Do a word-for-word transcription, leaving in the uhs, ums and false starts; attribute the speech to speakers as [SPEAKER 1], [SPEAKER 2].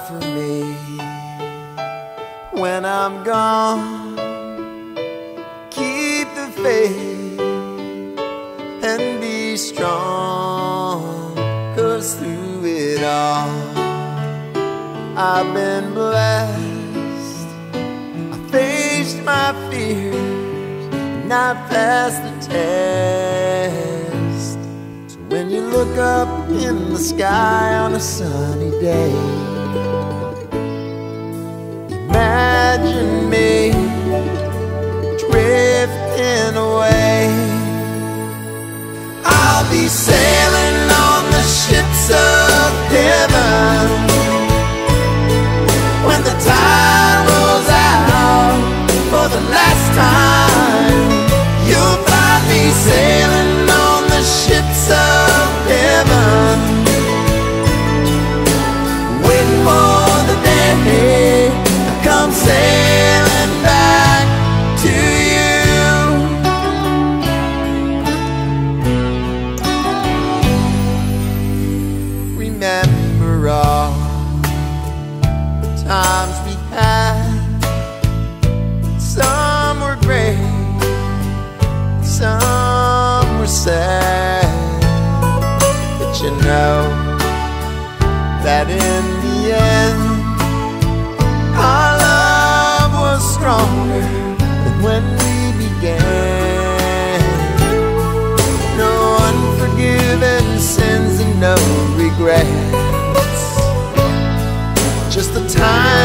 [SPEAKER 1] for me when I'm gone. Keep the faith and be strong, 'cause through it all I've been blessed. I faced my fears and I passed the test. So when you look up in the sky on a sunny day, imagine me drifting away. I'll be sailing on the ships of heaven. When the tide rolls out for the last time, you'll find me sailing on the ships of heaven, waiting for the day to come sailing back to you. Remember all the times we had. Some were great, some were sad, but you know that in the end our love was stronger than when we began. No unforgiven sins and no regrets, just the time